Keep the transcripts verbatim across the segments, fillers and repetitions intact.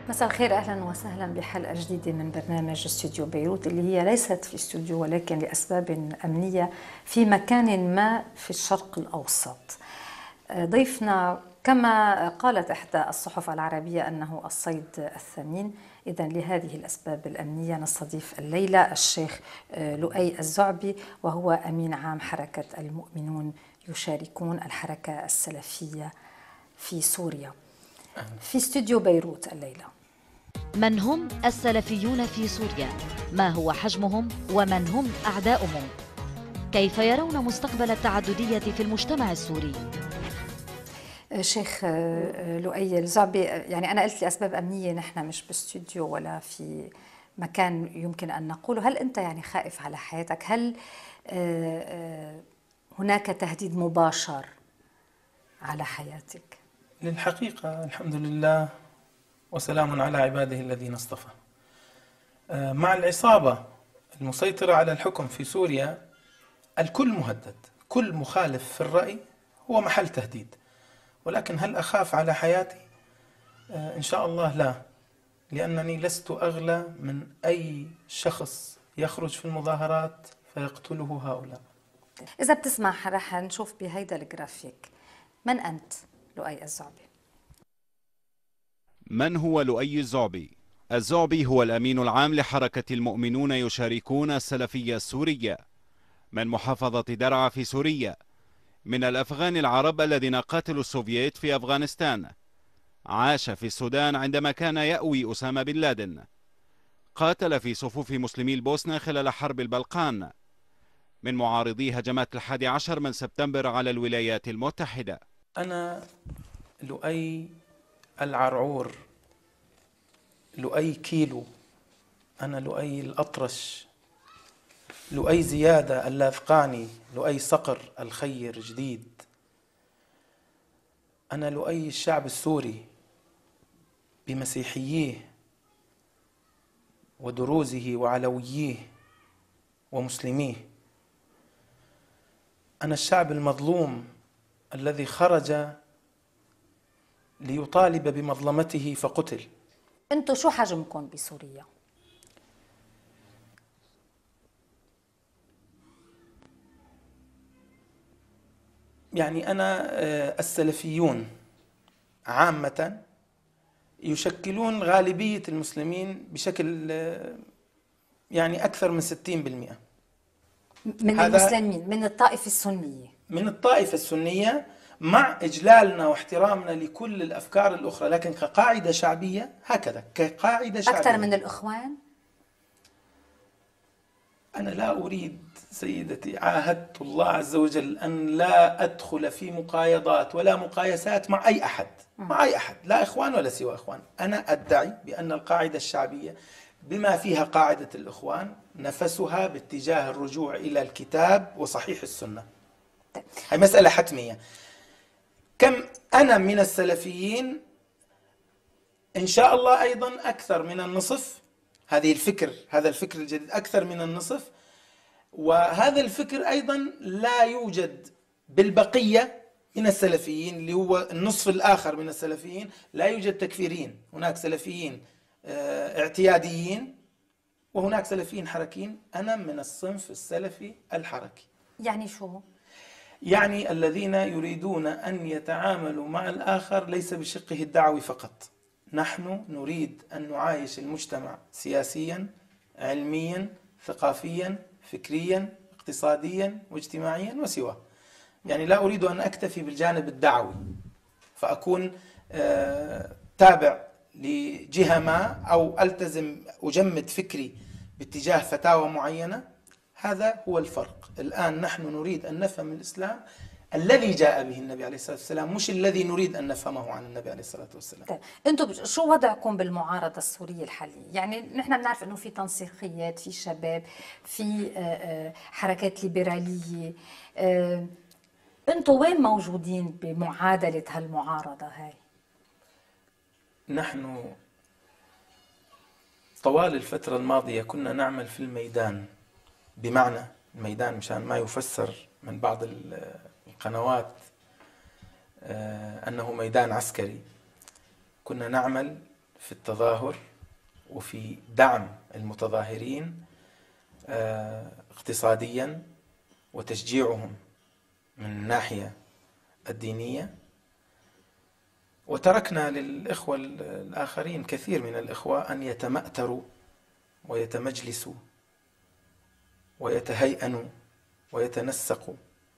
مساء الخير، أهلا وسهلا بحلقة جديدة من برنامج استوديو بيروت، اللي هي ليست في استوديو ولكن لأسباب أمنية في مكان ما في الشرق الأوسط. ضيفنا كما قالت إحدى الصحف العربية أنه الصيد الثمين، إذن لهذه الأسباب الأمنية نستضيف الليلة الشيخ لؤي الزعبي، وهو أمين عام حركة المؤمنون يشاركون الحركة السلفية في سوريا في استوديو بيروت الليلة. من هم السلفيون في سوريا؟ ما هو حجمهم ومن هم أعداؤهم؟ كيف يرون مستقبل التعددية في المجتمع السوري؟ شيخ لؤي الزعبي، يعني أنا قلت لأسباب أمنية، نحن مش باستوديو ولا في مكان يمكن أن نقوله. هل أنت يعني خائف على حياتك؟ هل هناك تهديد مباشر على حياتك؟ للحقيقة الحمد لله وسلام على عباده الذين اصطفى. مع العصابة المسيطرة على الحكم في سوريا الكل مهدد، كل مخالف في الرأي هو محل تهديد. ولكن هل أخاف على حياتي؟ إن شاء الله لا، لأنني لست أغلى من أي شخص يخرج في المظاهرات فيقتله هؤلاء. إذا بتسمح رح نشوف بهيدا الجرافيك. من أنت لؤي الزعبي؟ من هو لؤي الزعبي؟ الزعبي هو الأمين العام لحركة المؤمنون يشاركون السلفية السورية من محافظة درعا في سوريا، من الأفغان العرب الذين قاتلوا السوفييت في أفغانستان. عاش في السودان عندما كان يأوي أسامة بن لادن. قاتل في صفوف مسلمي البوسنة خلال حرب البلقان. من معارضي هجمات الحادي عشر من سبتمبر على الولايات المتحدة. أنا لؤي العرعور، لؤي كيلو، أنا لؤي الأطرش، لؤي زيادة اللاذقاني، لؤي صقر الخير جديد. أنا لؤي الشعب السوري بمسيحييه ودروزه وعلوييه ومسلميه. أنا الشعب المظلوم الذي خرج ليطالب بمظلمته فقتل. أنتوا شو حجمكم بسوريا؟ يعني أنا السلفيون عامة يشكلون غالبية المسلمين بشكل يعني أكثر من ستين بالمئة من المسلمين من الطائفة السنية من الطائفة السنية، مع إجلالنا واحترامنا لكل الأفكار الأخرى، لكن كقاعدة شعبية هكذا، كقاعدة شعبية. أكثر من الإخوان؟ أنا لا أريد سيدتي، عاهدت الله عز وجل أن لا أدخل في مقايضات ولا مقايسات مع أي أحد، مع أي أحد، لا إخوان ولا سوى إخوان. أنا أدعي بأن القاعدة الشعبية بما فيها قاعدة الإخوان نفسها باتجاه الرجوع إلى الكتاب وصحيح السنة. هي مسألة حتمية. كم أنا من السلفيين إن شاء الله أيضا أكثر من النصف، هذه الفكر هذا الفكر الجديد أكثر من النصف. وهذا الفكر أيضا لا يوجد بالبقية من السلفيين، اللي هو النصف الآخر من السلفيين. لا يوجد تكفيرين، هناك سلفيين اعتياديين وهناك سلفيين حركيين. أنا من الصنف السلفي الحركي. يعني شو؟ يعني الذين يريدون أن يتعاملوا مع الآخر ليس بشقه الدعوي فقط. نحن نريد أن نعايش المجتمع سياسيا، علميا، ثقافيا، فكريا، اقتصاديا واجتماعيا وسواه. يعني لا أريد أن أكتفي بالجانب الدعوي فأكون آه تابع لجهة ما، أو ألتزم أجمد فكري باتجاه فتاوى معينة. هذا هو الفرق. الآن نحن نريد أن نفهم الإسلام الذي جاء به النبي عليه الصلاة والسلام، مش الذي نريد أن نفهمه عن النبي عليه الصلاة والسلام. طيب، أنتم شو وضعكم بالمعارضة السورية الحالية؟ يعني نحن بنعرف أنه في تنسيقيات، في شباب، في حركات ليبرالية. أنتم وين موجودين بمعادلة هالمعارضة هاي؟ نحن طوال الفترة الماضية كنا نعمل في الميدان، بمعنى الميدان مشان ما يفسر من بعض القنوات أنه ميدان عسكري. كنا نعمل في التظاهر وفي دعم المتظاهرين اقتصاديا وتشجيعهم من الناحية الدينية، وتركنا للإخوة الآخرين كثير من الإخوة أن يتمأتروا ويتمجلسوا ويتهيئنوا ويتنسقوا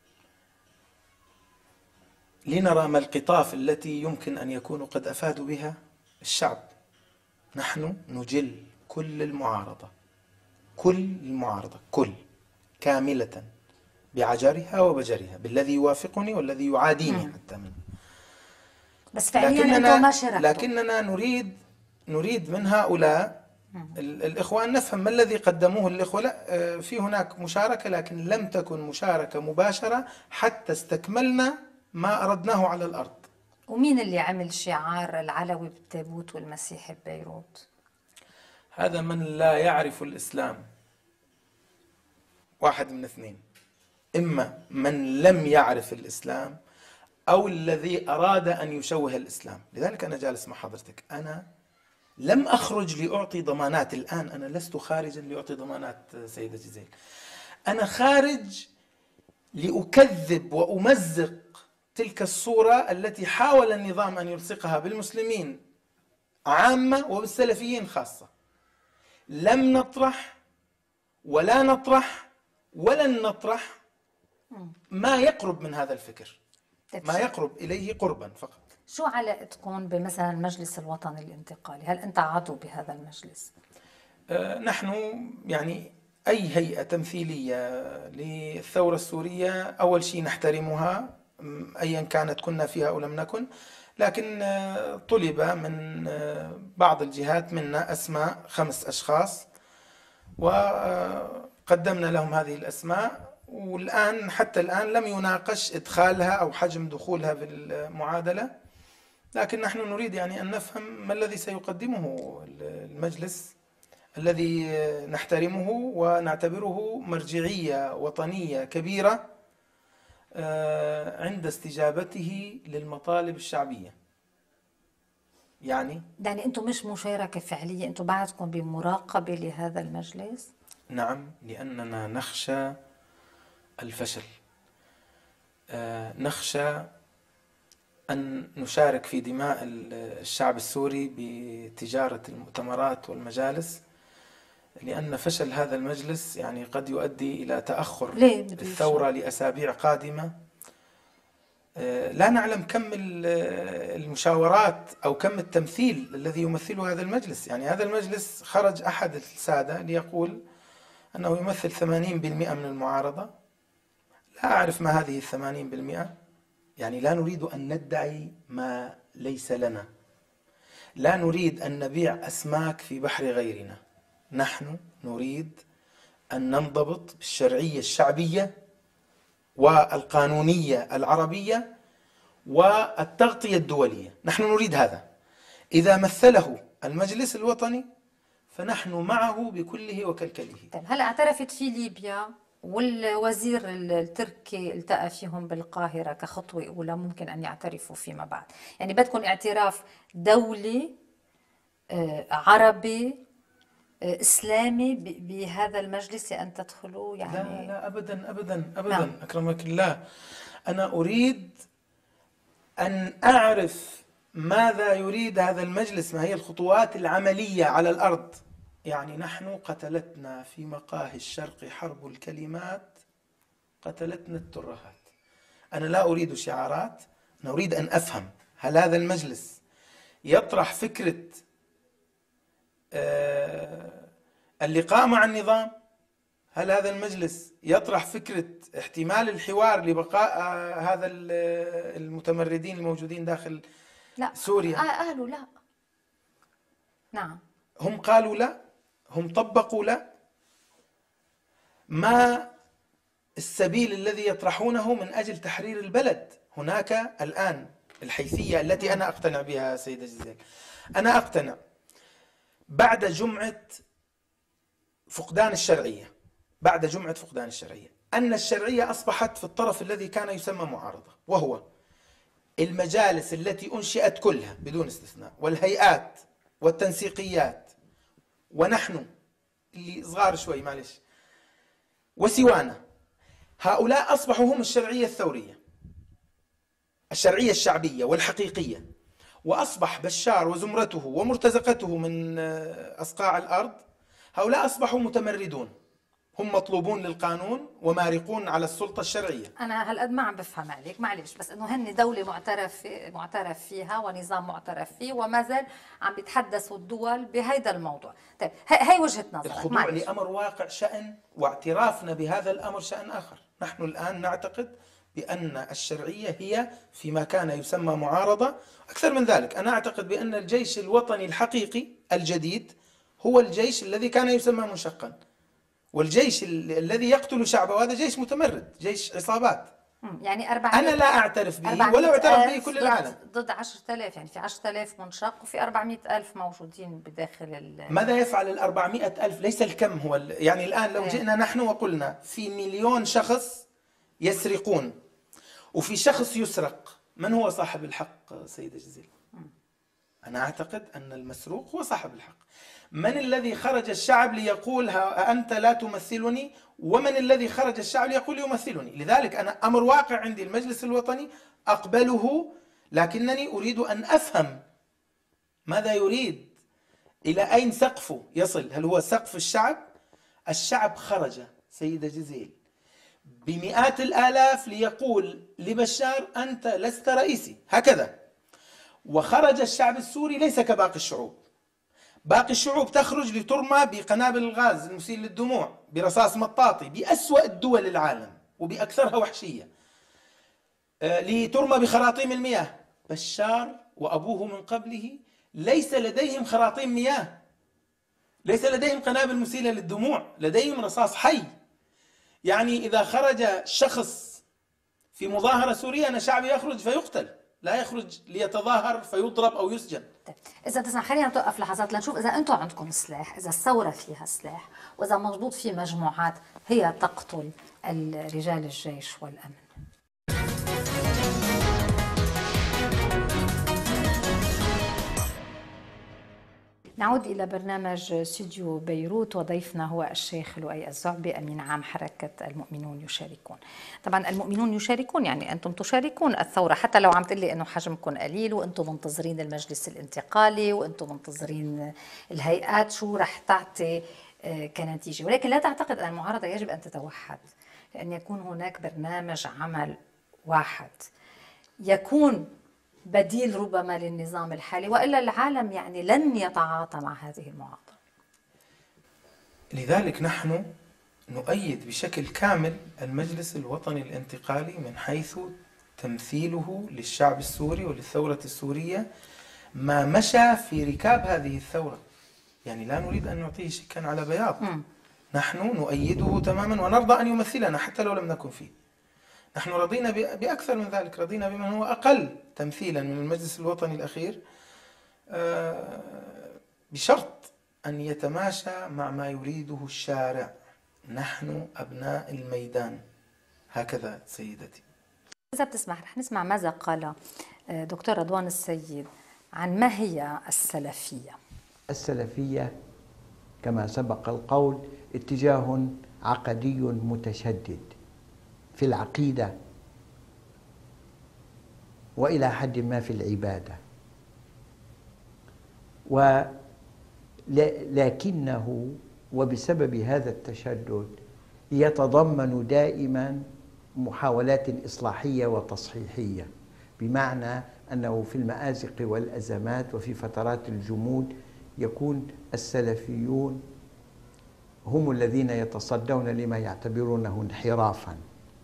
لنرى ما القطاف التي يمكن أن يكونوا قد أفادوا بها الشعب. نحن نجل كل المعارضة، كل المعارضة كل كاملة بعجرها وبجرها، بالذي يوافقني والذي يعاديني حتى منه. بس فعليا أنتم ما شاركتوا. لكننا نريد نريد من هؤلاء الإخوة أن نفهم ما الذي قدموه الإخوة. لا، في هناك مشاركة لكن لم تكن مشاركة مباشرة حتى استكملنا ما أردناه على الأرض. ومين اللي عمل شعار العلوي بالتابوت والمسيحي ببيروت؟ هذا من لا يعرف الإسلام. واحد من اثنين: إما من لم يعرف الإسلام أو الذي أراد أن يشوه الإسلام. لذلك أنا جالس مع حضرتك، أنا لم أخرج لأعطي ضمانات. الآن أنا لست خارجا لأعطي ضمانات سيدة جزيل، أنا خارج لأكذب وأمزق تلك الصورة التي حاول النظام أن يلصقها بالمسلمين عامة وبالسلفيين خاصة. لم نطرح ولا نطرح ولن نطرح ما يقرب من هذا الفكر، ما يقرب إليه قربا فقط. شو علاقتكم بمثلا المجلس الوطني الانتقالي؟ هل أنت عضو بهذا المجلس؟ آه نحن يعني أي هيئة تمثيلية للثورة السورية أول شيء نحترمها أيا كانت كنا فيها أو لم نكن، لكن آه طلب من آه بعض الجهات منا أسماء خمس أشخاص وقدمنا لهم هذه الأسماء، والآن حتى الآن لم يناقش إدخالها أو حجم دخولها في المعادلة. لكن نحن نريد يعني أن نفهم ما الذي سيقدمه المجلس الذي نحترمه ونعتبره مرجعية وطنية كبيرة عند استجابته للمطالب الشعبية. يعني يعني أنتم مش مشاركة فعلية، أنتم بعدكم بمراقبة لهذا المجلس؟ نعم، لأننا نخشى الفشل، نخشى أن نشارك في دماء الشعب السوري بتجارة المؤتمرات والمجالس، لأن فشل هذا المجلس يعني قد يؤدي إلى تأخر الثورة لأسابيع قادمة. لا نعلم كم المشاورات أو كم التمثيل الذي يمثله هذا المجلس. يعني هذا المجلس خرج أحد السادة ليقول أنه يمثل ثمانين بالمئة من المعارضة. لا أعرف ما هذه الثمانين بالمئة، يعني لا نريد أن ندعي ما ليس لنا، لا نريد أن نبيع أسماك في بحر غيرنا. نحن نريد أن ننضبط بالشرعية الشعبية والقانونية العربية والتغطية الدولية. نحن نريد هذا. إذا مثله المجلس الوطني فنحن معه بكله وكلكله. طيب هل اعترفت في ليبيا والوزير التركي التقى فيهم بالقاهرة كخطوة أولى ممكن أن يعترفوا فيما بعد؟ يعني بدكم اعتراف دولي عربي إسلامي بهذا المجلس أن تدخلوا؟ يعني لا لا أبدا أبدا أبدا. نعم. أكرمك الله، أنا أريد أن أعرف ماذا يريد هذا المجلس، ما هي الخطوات العملية على الأرض. يعني نحن قتلتنا في مقاهي الشرق حرب الكلمات، قتلتنا الترهات. أنا لا أريد شعارات، أنا أريد أن أفهم هل هذا المجلس يطرح فكرة اللقاء مع النظام؟ هل هذا المجلس يطرح فكرة احتمال الحوار لبقاء هذا المتمردين الموجودين داخل لا. سوريا؟ قالوا لا. نعم، هم قالوا لا، هم طبقوا لا. ما السبيل الذي يطرحونه من أجل تحرير البلد؟ هناك الآن الحيثية التي أنا أقتنع بها سيدة جزيل، أنا أقتنع بعد جمعة فقدان الشرعية، بعد جمعة فقدان الشرعية أن الشرعية أصبحت في الطرف الذي كان يسمى معارضة، وهو المجالس التي أنشئت كلها بدون استثناء والهيئات والتنسيقيات ونحن اللي صغار شوي معلش وسوانا، هؤلاء أصبحوا هم الشرعية الثورية، الشرعية الشعبية والحقيقية. وأصبح بشار وزمرته ومرتزقته من أصقاع الأرض، هؤلاء أصبحوا متمردون، هم مطلوبون للقانون ومارقون على السلطة الشرعية. أنا هالقد ما عم بفهم عليك معلش، بس إنه هن دولة معترف معترف فيها ونظام معترف فيه، وما زال عم بيتحدثوا الدول بهيدا الموضوع. طيب هي وجهة نظرك. الخضوع لأمر واقع شأن، واعترافنا بهذا الأمر شأن آخر. نحن الآن نعتقد بأن الشرعية هي فيما كان يسمى معارضة. أكثر من ذلك، أنا أعتقد بأن الجيش الوطني الحقيقي الجديد هو الجيش الذي كان يسمى منشقا، والجيش الذي يقتل شعبه، وهذا جيش متمرد، جيش عصابات. يعني أربعمائة أنا لا أعترف به ولا أعترف به كل العالم. ضد عشرة آلاف، يعني في عشرة آلاف منشق وفي أربعمائة ألف موجودين بداخل ال ماذا يفعل ال أربعمائة ألف؟ ليس الكم هو ال... يعني الآن لو جئنا نحن وقلنا في مليون شخص يسرقون وفي شخص يسرق، من هو صاحب الحق سيدة جزيل؟ أنا أعتقد أن المسروق هو صاحب الحق. من الذي خرج الشعب ليقول أنت لا تمثلني، ومن الذي خرج الشعب ليقول يمثلني؟ لذلك أنا أمر واقع عندي المجلس الوطني أقبله، لكنني أريد أن أفهم ماذا يريد، إلى أين سقفه يصل. هل هو سقف الشعب؟ الشعب خرج سيدة جزيل بمئات الآلاف ليقول لبشار أنت لست رئيسي، هكذا. وخرج الشعب السوري ليس كباقي الشعوب. باقي الشعوب تخرج لترمى بقنابل الغاز المسيل للدموع، برصاص مطاطي، بأسوأ الدول العالم وبأكثرها وحشية، لترمى بخراطيم المياه. بشار وأبوه من قبله ليس لديهم خراطيم مياه، ليس لديهم قنابل مسيلة للدموع، لديهم رصاص حي. يعني إذا خرج شخص في مظاهرة سورية أن شعب يخرج فيقتل، لا يخرج ليتظاهر فيضرب أو يسجن. إذا تسمح خلينا نتوقف لحظات لنشوف إذا أنتم عندكم سلاح، إذا الثورة فيها سلاح، وإذا مضبوط في مجموعات هي تقتل رجال الجيش والأمن. نعود إلى برنامج استوديو بيروت، وضيفنا هو الشيخ لؤي الزعبي أمين عام حركة المؤمنون يشاركون. طبعا المؤمنون يشاركون يعني أنتم تشاركون الثورة، حتى لو عم تقلي أنه حجمكم قليل وأنتم منتظرين المجلس الانتقالي وأنتم منتظرين الهيئات شو رح تعطي كنتيجة، ولكن لا تعتقد أن المعارضة يجب أن تتوحد، لأن يكون هناك برنامج عمل واحد يكون بديل ربما للنظام الحالي، وإلا العالم يعني لن يتعاطى مع هذه المعارضة. لذلك نحن نؤيد بشكل كامل المجلس الوطني الانتقالي من حيث تمثيله للشعب السوري وللثورة السورية، ما مشى في ركاب هذه الثورة. يعني لا نريد أن نعطيه شكا على بياض. م. نحن نؤيده تماما ونرضى أن يمثلنا حتى لو لم نكن فيه. نحن رضينا بأكثر من ذلك، رضينا بمن هو أقل تمثيلا من المجلس الوطني الأخير، بشرط أن يتماشى مع ما يريده الشارع. نحن أبناء الميدان، هكذا سيدتي. إذا بتسمح رح نسمع ماذا قال دكتور رضوان السيد عن ما هي السلفية. السلفية كما سبق القول اتجاه عقدي متشدد في العقيدة وإلى حد ما في العبادة، ولكنه وبسبب هذا التشدد يتضمن دائما محاولات إصلاحية وتصحيحية، بمعنى أنه في المآزق والأزمات وفي فترات الجمود يكون السلفيون هم الذين يتصدون لما يعتبرونه انحرافا،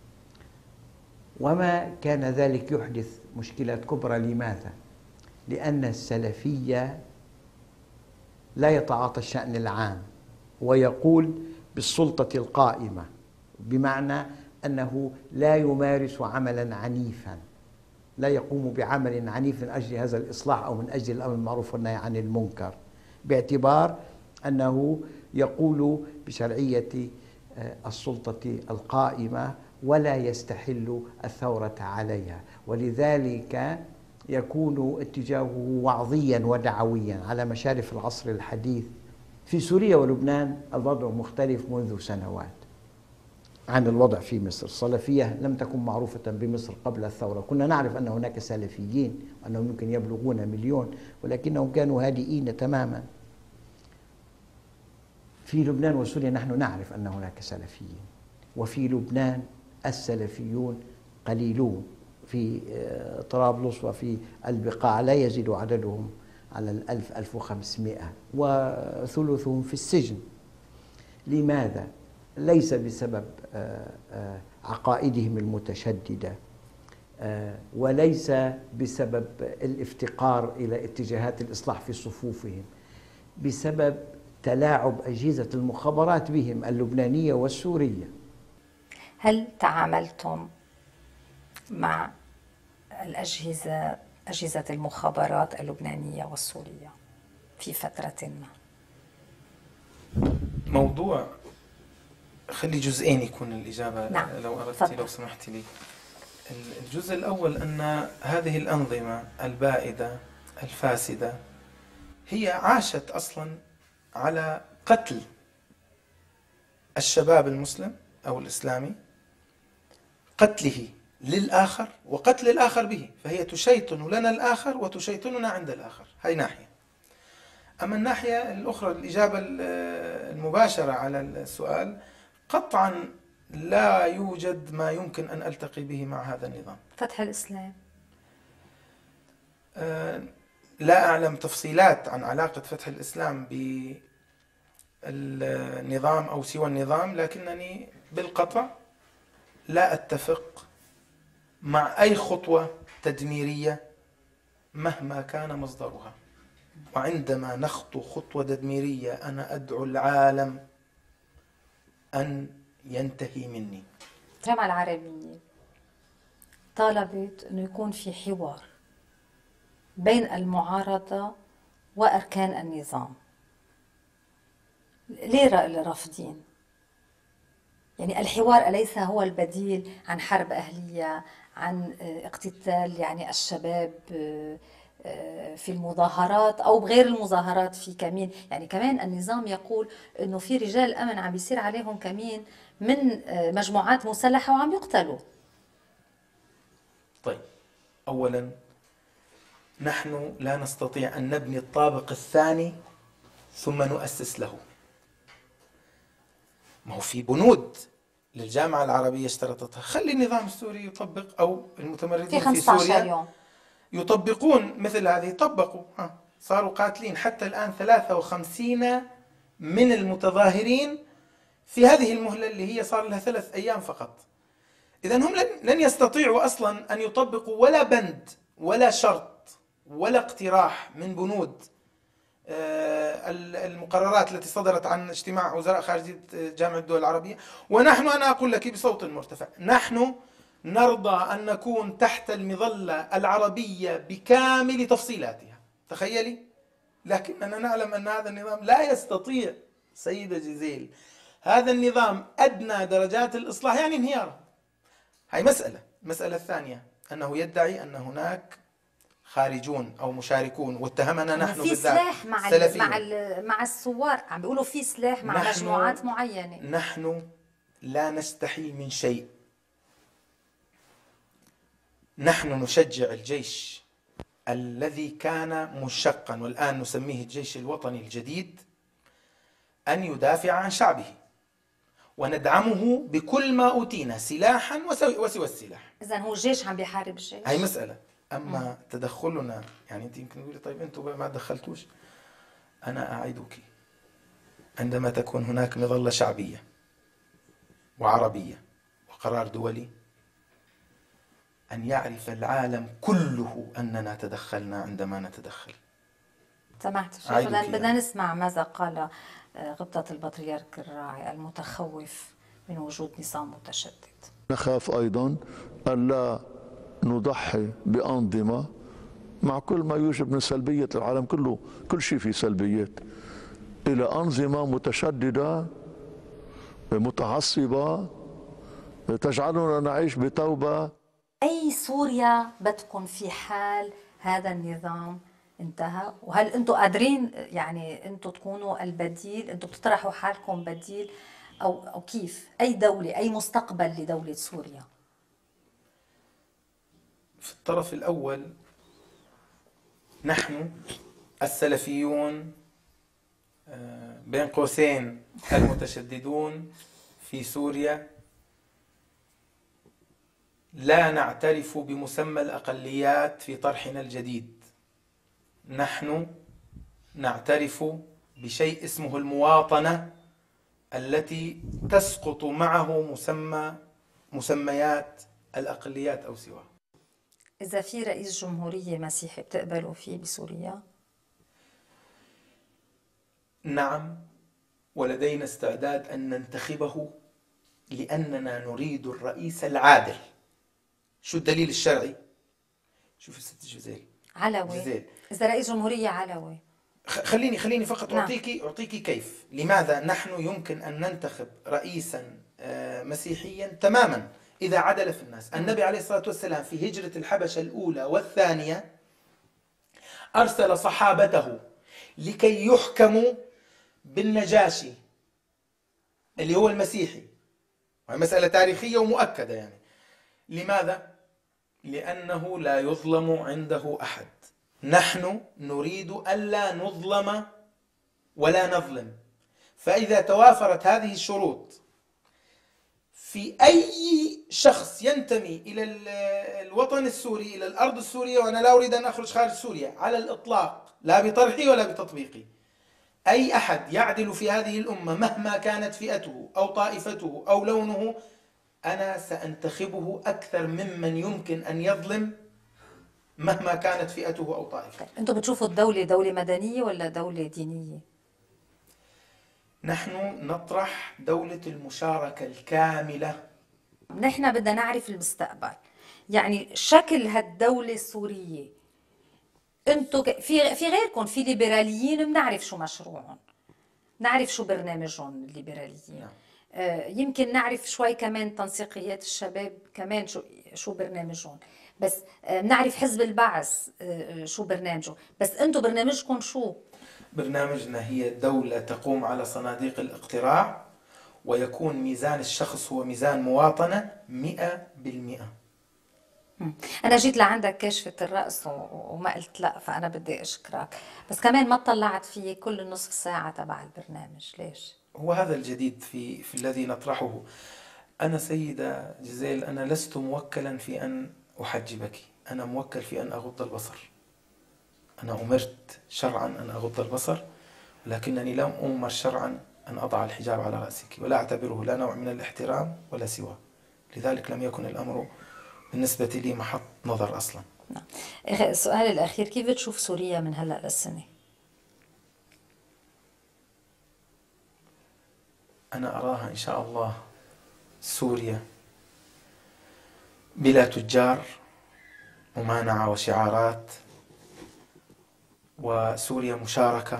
وما كان ذلك يحدث مشكلات كبرى. لماذا؟ لأن السلفية لا يتعاطى الشأن العام ويقول بالسلطة القائمة، بمعنى أنه لا يمارس عملا عنيفا، لا يقوم بعمل عنيف من أجل هذا الإصلاح أو من أجل الأمر بالمعروف والنهي عن المنكر، باعتبار أنه يقول بشرعية السلطة القائمة ولا يستحل الثورة عليها. ولذلك يكون اتجاهه وعظيا ودعويا على مشارف العصر الحديث. في سوريا ولبنان الوضع مختلف منذ سنوات عن الوضع في مصر. السلفية لم تكن معروفة بمصر قبل الثورة، كنا نعرف أن هناك سلفيين وأنهم يمكن يبلغون مليون، ولكنهم كانوا هادئين تماما. في لبنان وسوريا نحن نعرف أن هناك سلفيين، وفي لبنان السلفيون قليلون. في طرابلس وفي البقاع لا يزيد عددهم على الألف ألف وخمسمائة، وثلثهم في السجن. لماذا؟ ليس بسبب عقائدهم المتشددة، وليس بسبب الافتقار إلى اتجاهات الإصلاح في صفوفهم، بسبب تلاعب أجهزة المخابرات بهم اللبنانية والسورية. هل تعاملتم مع الأجهزة أجهزة المخابرات اللبنانية والسورية في فترة ما؟ موضوع خلي جزئين يكون الإجابة. نعم. لو أردت لو سمحت لي. الجزء الأول أن هذه الأنظمة البائدة الفاسدة هي عاشت أصلا على قتل الشباب المسلم أو الإسلامي، قتله للآخر وقتل الآخر به، فهي تشيطن لنا الآخر وتشيطننا عند الآخر. هاي ناحية. أما الناحية الأخرى، الإجابة المباشرة على السؤال، قطعا لا يوجد ما يمكن أن ألتقي به مع هذا النظام. فتح الإسلام، أه لا أعلم تفصيلات عن علاقة فتح الإسلام بالنظام أو سوى النظام، لكنني بالقطع لا أتفق مع أي خطوة تدميرية مهما كان مصدرها. وعندما نخطو خطوة تدميرية أنا أدعو العالم أن ينتهي مني. الجامعة العربية طالبت أنه يكون في حوار بين المعارضة وأركان النظام. ليه رافضين؟ يعني الحوار أليس هو البديل عن حرب أهلية، عن اقتتال يعني الشباب في المظاهرات أو بغير المظاهرات في كمين؟ يعني كمان النظام يقول أنه في رجال أمن عم بيصير عليهم كمين من مجموعات مسلحة وعم يقتلوا. طيب، أولا نحن لا نستطيع أن نبني الطابق الثاني ثم نؤسس له. ما هو في بنود للجامعة العربية اشترطتها، خلي النظام السوري يطبق، أو المتمردين في, في سوريا يوم. يطبقون مثل هذه. طبقوا، ها صاروا قاتلين حتى الآن ثلاثة وخمسين من المتظاهرين في هذه المهلة اللي هي صار لها ثلاث أيام فقط. إذن هم لن يستطيعوا أصلا أن يطبقوا ولا بند ولا شرط ولا اقتراح من بنود المقررات التي صدرت عن اجتماع وزراء خارجية جامعة الدول العربية. ونحن، أنا أقول لك بصوت مرتفع، نحن نرضى أن نكون تحت المظلة العربية بكامل تفصيلاتها. تخيلي. لكننا نعلم أن هذا النظام لا يستطيع. سيدة جزيل، هذا النظام أدنى درجات الإصلاح يعني انهياره. هاي مسألة. المسألة الثانية أنه يدعي أن هناك خارجون او مشاركون، واتهمنا نحن في سلاح مع ال مع ال مع الثوار. عم بيقولوا في سلاح مع مجموعات معينه. نحن لا نستحي من شيء. نحن نشجع الجيش الذي كان منشقا والان نسميه الجيش الوطني الجديد ان يدافع عن شعبه، وندعمه بكل ما اوتينا سلاحا وسوى السلاح. اذا هو الجيش عم بيحارب الجيش. هي مسألة. أما م. تدخلنا، يعني أنت يمكن تقولي طيب أنتم ما دخلتوش. أنا أعدك عندما تكون هناك مظلة شعبية وعربية وقرار دولي أن يعرف العالم كله أننا تدخلنا عندما نتدخل. سمعت شيخنا، بدنا نسمع ماذا قال غبطة البطريرك الراعي المتخوف من وجود نظام متشدد. نخاف أيضا أن لا نضحي بأنظمة مع كل ما يوجب من سلبية. العالم كله كل شيء فيه سلبيات، إلى أنظمة متشددة متعصبة تجعلنا نعيش بتوبة. أي سوريا بدكم في حال هذا النظام انتهى؟ وهل انتم قادرين يعني انتم تكونوا البديل؟ انتم بتطرحوا حالكم بديل او او كيف؟ اي دوله، اي مستقبل لدوله سوريا؟ في الطرف الأول نحن السلفيون بين قوسين المتشددون في سوريا لا نعترف بمسمى الأقليات في طرحنا الجديد. نحن نعترف بشيء اسمه المواطنة التي تسقط معه مسمى مسميات الأقليات أو سواها. إذا في رئيس جمهورية مسيحي بتقبلوا فيه بسوريا؟ نعم، ولدينا استعداد أن ننتخبه لأننا نريد الرئيس العادل. شو الدليل الشرعي؟ شوف الست جزيل علوي جزيل. إذا رئيس جمهورية علوي، خليني خليني فقط نعم. أعطيك أعطيك كيف لماذا نحن يمكن أن ننتخب رئيسا مسيحيا تماما إذا عدل في الناس. النبي عليه الصلاة والسلام في هجرة الحبشة الأولى والثانية أرسل صحابته لكي يحكموا بالنجاشي اللي هو المسيحي، وهي مسألة تاريخية ومؤكدة يعني. لماذا؟ لأنه لا يظلم عنده أحد. نحن نريد ألا نظلم ولا نظلم، فإذا توافرت هذه الشروط في أي شخص ينتمي إلى الوطن السوري، إلى الأرض السورية، وأنا لا أريد أن أخرج خارج سوريا على الإطلاق لا بطرحي ولا بتطبيقي، أي أحد يعدل في هذه الأمة مهما كانت فئته أو طائفته أو لونه، أنا سأنتخبه أكثر ممن يمكن أن يظلم مهما كانت فئته أو طائفته. أنتم بتشوفوا الدولة دولة مدنية ولا دولة دينية؟ نحن نطرح دولة المشاركة الكاملة. نحن بدنا نعرف المستقبل، يعني شكل هالدولة السورية. انتم في في غيركم، في ليبراليين بنعرف شو مشروعهم، نعرف شو برنامجهم الليبراليين. نعم. آه يمكن نعرف شوي كمان تنسيقيات الشباب كمان شو شو برنامجهم، بس آه نعرف حزب البعث آه شو برنامجه، بس انتم برنامجكم شو؟ برنامجنا هي دولة تقوم على صناديق الاقتراع، ويكون ميزان الشخص هو ميزان مواطنة مئة بالمئة. أنا جيت لعندك كاشفة الرأس وما قلت لا، فأنا بدي أشكرك، بس كمان ما طلعت فيه كل نصف ساعة تبع البرنامج. ليش؟ هو هذا الجديد في في الذي نطرحه. أنا سيدة جزيل أنا لست موكلا في أن أحجبك، أنا موكل في أن أغض البصر. أنا أمرت شرعا أن أغض البصر، ولكنني لم أمر شرعا أن أضع الحجاب على رأسك، ولا أعتبره لا نوع من الاحترام ولا سواه. لذلك لم يكن الأمر بالنسبة لي محط نظر أصلا. نعم. السؤال الأخير، كيف بتشوف سوريا من هلأ للسنة؟ أنا أراها إن شاء الله سوريا بلا تجار ممانعة وشعارات، وسوريا مشاركة.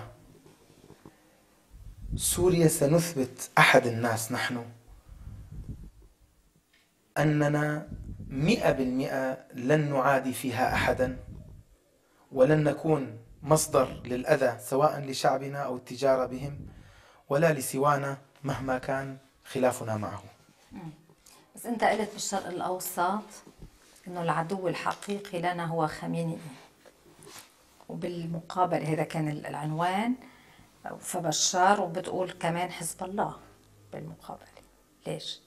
سوريا سنثبت أحد الناس نحن أننا مئة بالمئة لن نعادي فيها أحدا، ولن نكون مصدر للأذى سواء لشعبنا أو التجارة بهم ولا لسوانا مهما كان خلافنا معه. بس أنت قلت بالشرق الأوسط إنه العدو الحقيقي لنا هو خامنئي، وبالمقابل هذا كان العنوان، فبشار، وبتقول كمان حزب الله بالمقابل. ليش؟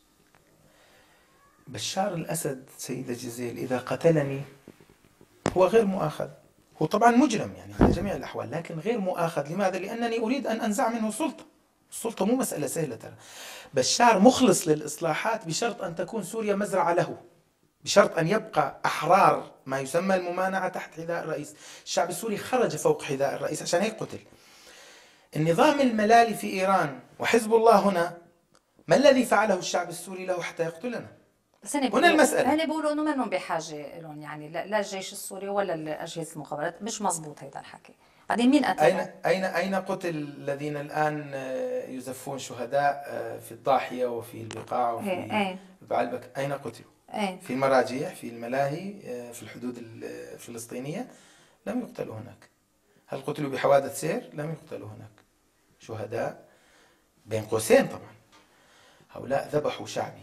بشار الأسد سيدة جزيل إذا قتلني هو غير مؤاخذ، هو طبعا مجرم يعني على جميع الأحوال، لكن غير مؤاخذ. لماذا؟ لأنني أريد أن أنزع منه السلطة. السلطة مو مسألة سهلة ترى. بشار مخلص للإصلاحات بشرط أن تكون سوريا مزرعة له، بشرط أن يبقى أحرار ما يسمى الممانعة تحت حذاء الرئيس. الشعب السوري خرج فوق حذاء الرئيس عشان هيك قتل. النظام الملالي في إيران وحزب الله هنا، ما الذي فعله الشعب السوري له حتى يقتلنا؟ بس هنا هنا المسألة. هنا بيقولوا إنه منهم بحاجة لهم، يعني لا الجيش السوري ولا أجهزة المخابرات. مش مزبوط هذا الحكي. بعدين مين قتل؟ أين أين أين قتل الذين الآن يزفون شهداء في الضاحية وفي البقاع وفي بعلبك؟ أين قتلوا؟ أين؟ في المراجيح، في الملاهي، في الحدود الفلسطينية. لم يقتلوا هناك. هل قتلوا بحوادث سير؟ لم يقتلوا هناك. شهداء بين قوسين طبعا. هؤلاء ذبحوا شعبي.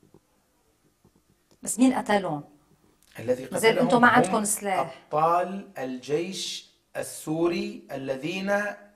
بس مين قتلهم؟ الذي زي قتلهم انتم ما هم عندكم سلاح. أبطال الجيش السوري الذين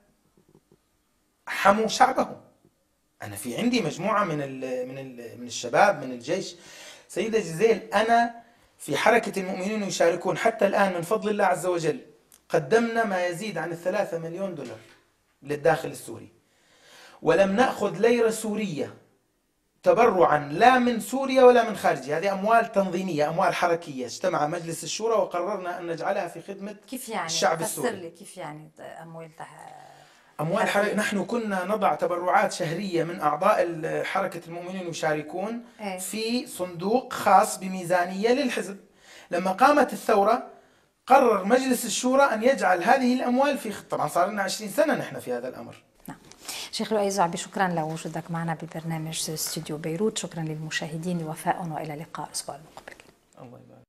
حموا شعبهم. أنا في عندي مجموعة من ال من ال من الشباب من الجيش. سيدة جزيل، أنا في حركة المؤمنين يشاركون حتى الآن من فضل الله عز وجل قدمنا ما يزيد عن الثلاثة مليون دولار للداخل السوري، ولم نأخذ ليرة سورية تبرعا لا من سوريا ولا من خارجها. هذه أموال تنظيمية، أموال حركية. اجتمع مجلس الشورى وقررنا أن نجعلها في خدمة كيف يعني؟ الشعب فسر السوري. لي كيف يعني أموال أموال حركة. نحن كنا نضع تبرعات شهرية من أعضاء حركة المؤمنين يشاركون ايه؟ في صندوق خاص بميزانية للحزب. لما قامت الثورة قرر مجلس الشورى أن يجعل هذه الأموال في خطة. طبعا صار لنا عشرين سنة نحن في هذا الأمر. نعم. شيخ لؤي الزعبي، شكرا لوجودك معنا ببرنامج استوديو بيروت. شكرا للمشاهدين، وفاء، وإلى اللقاء الأسبوع المقبل. الله يبارك.